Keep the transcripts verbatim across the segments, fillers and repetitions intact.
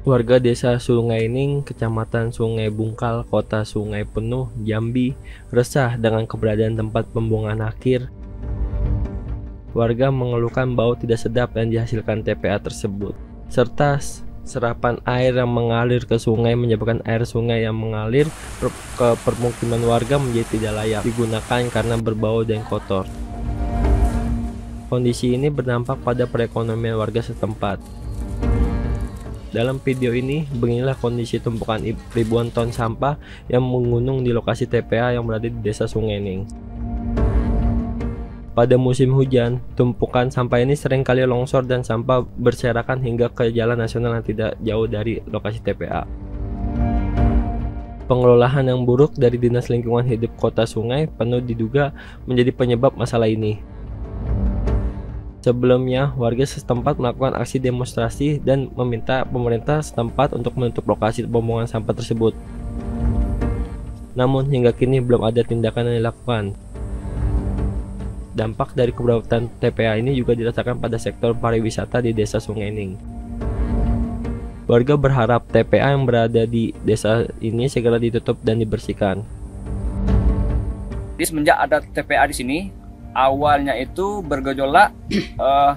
Warga desa Sungai Ning, kecamatan Sungai Bungkal, kota Sungai Penuh, Jambi, resah dengan keberadaan tempat pembuangan akhir. Warga mengeluhkan bau tidak sedap yang dihasilkan T P A tersebut, serta serapan air yang mengalir ke sungai menyebabkan air sungai yang mengalir ke permukiman warga menjadi tidak layak digunakan karena berbau dan kotor. Kondisi ini berdampak pada perekonomian warga setempat. Dalam video ini, beginilah kondisi tumpukan ribuan ton sampah yang menggunung di lokasi T P A yang berada di desa Sungai Ning. Pada musim hujan, tumpukan sampah ini seringkali longsor dan sampah berserakan hingga ke jalan nasional yang tidak jauh dari lokasi T P A. Pengelolaan yang buruk dari Dinas Lingkungan Hidup Kota Sungai Penuh diduga menjadi penyebab masalah ini. Sebelumnya, warga setempat melakukan aksi demonstrasi dan meminta pemerintah setempat untuk menutup lokasi pembuangan sampah tersebut. Namun hingga kini belum ada tindakan yang dilakukan. Dampak dari keberadaan T P A ini juga dirasakan pada sektor pariwisata di desa Sungai Ning. Warga berharap T P A yang berada di desa ini segera ditutup dan dibersihkan. Jadi semenjak ada T P A di sini, awalnya itu bergejolak uh,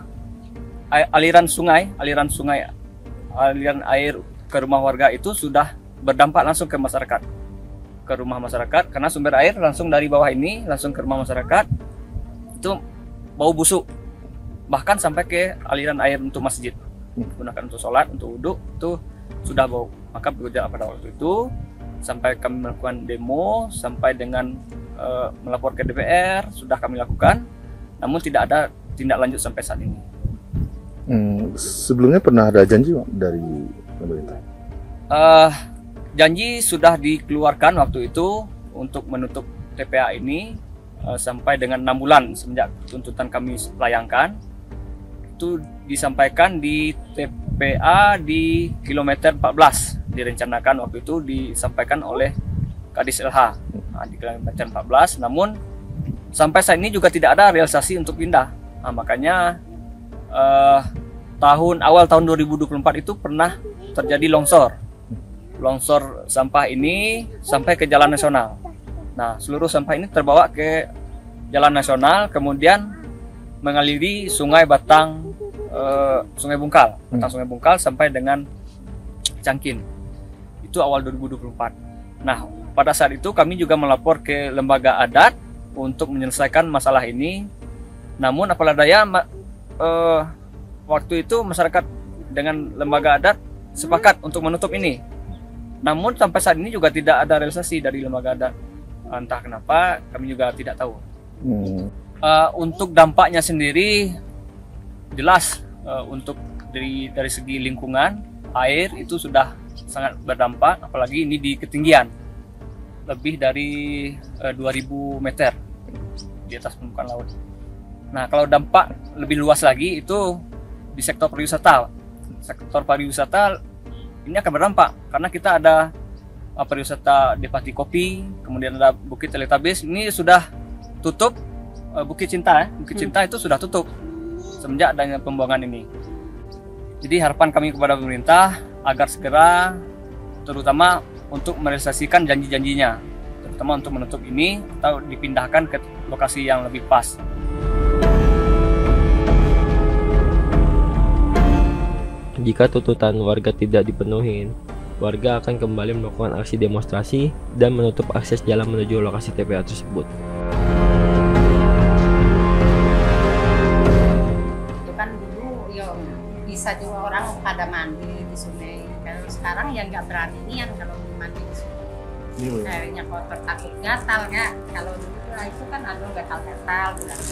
aliran sungai, aliran sungai, aliran air ke rumah warga itu sudah berdampak langsung ke masyarakat, ke rumah masyarakat karena sumber air langsung dari bawah ini langsung ke rumah masyarakat itu bau busuk, bahkan sampai ke aliran air untuk masjid, digunakan untuk sholat, untuk wudhu itu sudah bau. Maka bergejolak pada waktu itu sampai kami melakukan demo sampai dengan Uh, melapor ke D P R sudah kami lakukan, namun tidak ada tindak lanjut sampai saat ini. Hmm, sebelumnya pernah ada janji dari pemerintah? Uh, janji sudah dikeluarkan waktu itu untuk menutup T P A ini uh, sampai dengan enam bulan semenjak tuntutan kami layangkan. Itu disampaikan di T P A di kilometer empat belas, direncanakan waktu itu disampaikan oleh Kadis L H. Nah, di kilometer empat belas, namun sampai saat ini juga tidak ada realisasi untuk pindah. Nah, makanya eh, tahun awal tahun dua ribu dua puluh empat itu pernah terjadi longsor. Longsor sampah ini sampai ke jalan nasional. Nah, seluruh sampah ini terbawa ke jalan nasional, kemudian mengaliri Sungai Batang, eh, Sungai Bungkal, Batang Sungai Bungkal sampai dengan Cangkin. Itu awal dua ribu dua puluh empat. Nah, pada saat itu kami juga melapor ke lembaga adat untuk menyelesaikan masalah ini. Namun apalah daya, eh, waktu itu masyarakat dengan lembaga adat sepakat untuk menutup ini. Namun sampai saat ini juga tidak ada realisasi dari lembaga adat. Entah kenapa, kami juga tidak tahu. Hmm. Uh, untuk dampaknya sendiri jelas uh, untuk dari dari segi lingkungan air itu sudah sangat berdampak, apalagi ini di ketinggian lebih dari uh, dua ribu meter di atas permukaan laut. Nah, kalau dampak lebih luas lagi itu di sektor pariwisata. Sektor pariwisata ini akan berdampak karena kita ada uh, pariwisata Depati Kopi, kemudian ada Bukit Teletabis, ini sudah tutup. uh, Bukit Cinta, eh. Bukit hmm. Cinta itu sudah tutup semenjak adanya pembuangan ini. Jadi harapan kami kepada pemerintah agar segera, terutama untuk merealisasikan janji-janjinya, terutama untuk menutup ini atau dipindahkan ke lokasi yang lebih pas. Jika tuntutan warga tidak dipenuhi, warga akan kembali melakukan aksi demonstrasi dan menutup akses jalan menuju lokasi T P A tersebut. Itu kan dulu yo bisa juga orang pada mandi di sungai. Kalau sekarang ya nggak berani nian kalau mandi di sungai. Airnya kotor, takut gatal nggak. Kalau dulu itu kan ada gatal-gatal,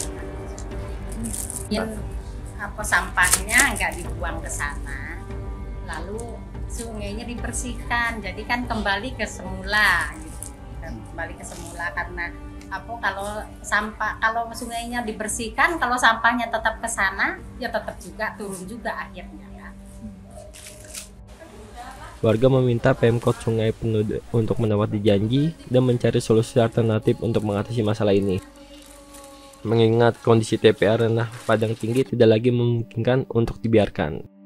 bilang apa sampahnya nggak dibuang ke sana, lalu sungainya dibersihkan, jadi kan kembali ke semula gitu, dan kembali ke semula karena apa kalau sampah kalau sungainya dibersihkan, kalau sampahnya tetap ke sana ya tetap juga turun juga akhirnya kan. Warga meminta Pemkot Sungai Penuh untuk menepati janji dan mencari solusi alternatif untuk mengatasi masalah ini. Mengingat kondisi T P A rendah padang tinggi tidak lagi memungkinkan untuk dibiarkan.